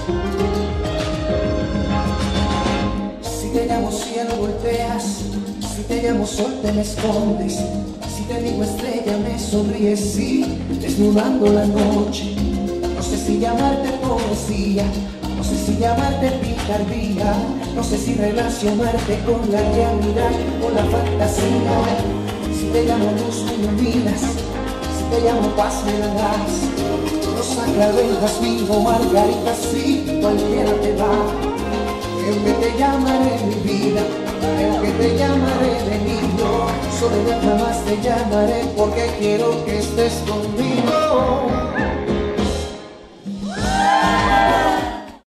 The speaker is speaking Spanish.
Si te llamo cielo volteas, si te llamo sol te me escondes, si te digo estrella me sonríes, sí, desnudando la noche. No sé si llamarte poesía, no sé si llamarte picardía, no sé si relacionarte con la realidad o la fantasía. Si te llamo luz me iluminas, si te llamo paz me la das. Rosa clavel, jazmín, margarita, sí, cualquiera te va. Creo que te llamaré mi vida, creo que te llamaré de niño. Soledad jamás te llamaré porque quiero que estés conmigo.